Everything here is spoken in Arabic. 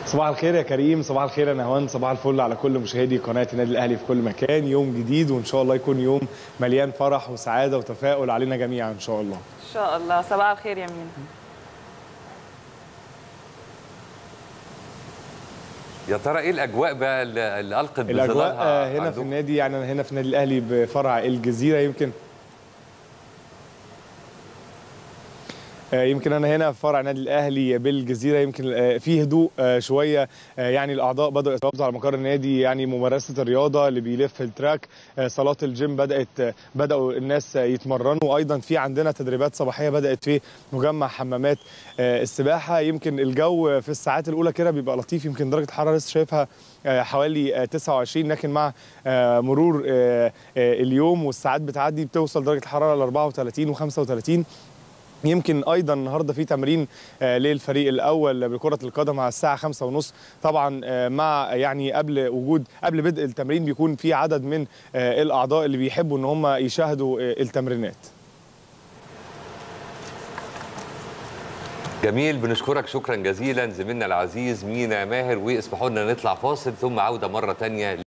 صباح الخير يا كريم، صباح الخير يا نهوان، صباح الفل على كل مشاهدي قناة النادي الأهلي في كل مكان. يوم جديد وإن شاء الله يكون يوم مليان فرح وسعادة وتفاؤل علينا جميعا إن شاء الله. ان شاء الله. صباح الخير يا مين. يا ترى ايه الاجواء بقى اللي القت بظلالها الأجواء هنا عندكم؟ في النادي، يعني أنا هنا في النادي الأهلي بفرع الجزيرة. يمكن انا هنا في فرع النادي الاهلي بالجزيره. يمكن في هدوء شويه، يعني الاعضاء بداوا يتواجدوا على مقر النادي، يعني ممارسه الرياضه اللي بيلف التراك، صالات الجيم بداوا الناس يتمرنوا. ايضا في عندنا تدريبات صباحيه بدات في مجمع حمامات السباحه. يمكن الجو في الساعات الاولى كده بيبقى لطيف، يمكن درجه الحراره لسه شايفها حوالي 29، لكن مع مرور اليوم والساعات بتعدي بتوصل درجه الحراره ل 34 و35. يمكن ايضا النهارده في تمرين للفريق الاول بكره القدم على الساعه 5:30. طبعا مع يعني قبل بدء التمرين بيكون في عدد من الاعضاء اللي بيحبوا ان هم يشاهدوا التمرينات. جميل، بنشكرك شكرا جزيلا زميلنا العزيز مينا ماهر، واسمحوا لنا نطلع فاصل ثم عوده مره ثانيه.